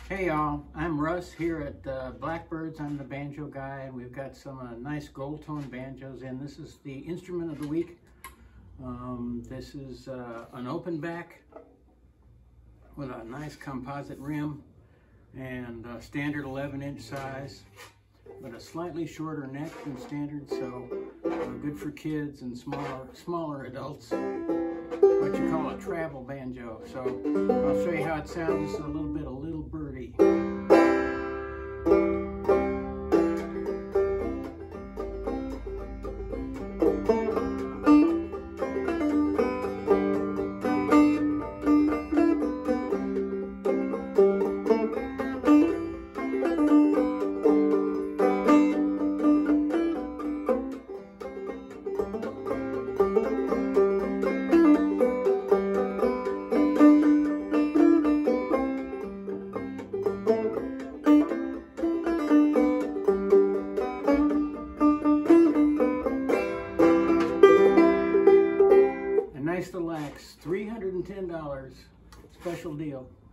Hey y'all, I'm Russ here at Blackbirds. I'm the banjo guy, and we've got some nice gold tone banjos in. This is the instrument of the week. This is an open back with a nice composite rim and a standard 11-inch size, but a slightly shorter neck than standard, so good for kids and smaller adults. What you call a travel banjo. So I'll show you how it sounds. This is a little bit of Little Birdie. Nice to lax, $310, special deal.